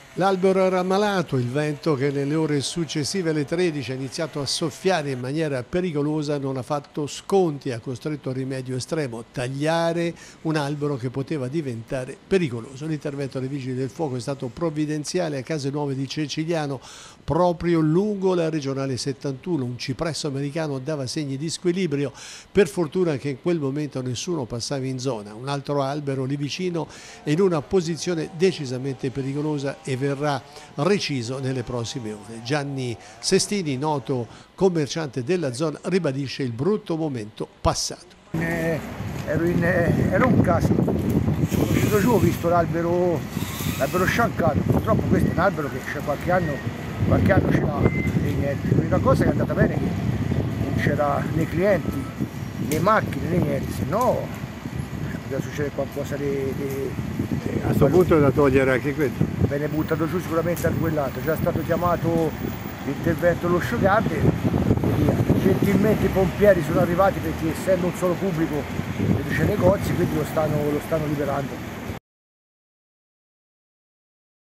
L'albero era malato, il vento che nelle ore successive alle 13 ha iniziato a soffiare in maniera pericolosa non ha fatto sconti, ha costretto al rimedio estremo, tagliare un albero che poteva diventare pericoloso. L'intervento dei vigili del fuoco è stato provvidenziale a Case Nuove di Ceciliano, proprio lungo la regionale 71. Un cipresso americano dava segni di squilibrio, per fortuna che in quel momento nessuno passava in zona. Un altro albero lì vicino è in una posizione decisamente pericolosa e verrà reciso nelle prossime ore. Gianni Sestini, noto commerciante della zona, ribadisce il brutto momento passato. Era un caso, sono uscito giù, ho visto l'albero sciancato. Purtroppo questo è un albero che c'è qualche anno ce l'ha e niente. L'unica cosa che è andata bene è che non c'era né clienti né macchine né niente, se no poteva succedere qualcosa A questo punto è da togliere anche questo. Viene buttato giù sicuramente anche quell'altro, è già stato chiamato l'intervento allo Scioccardi e via. Gentilmente i pompieri sono arrivati perché essendo un solo pubblico c'è negozi, quindi lo stanno liberando.